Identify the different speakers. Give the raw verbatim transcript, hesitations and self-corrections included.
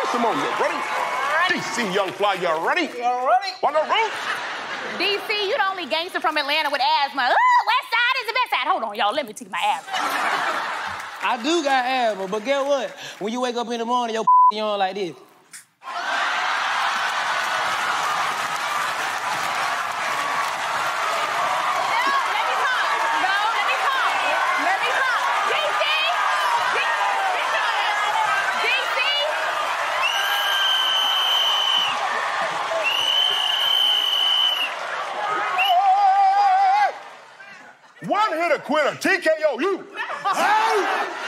Speaker 1: Simone, you ready?
Speaker 2: Ready.
Speaker 1: D C Young Fly, you ready?
Speaker 2: You ready?
Speaker 1: On the roof.
Speaker 3: D C, you the only gangster from Atlanta with asthma. Oh, West Side is the best side. Hold on, y'all. Let me take my asthma.
Speaker 2: I do got asthma, but guess what? When you wake up in the morning, your you on like this.
Speaker 1: One hitter quitter, T K O, you. Hey!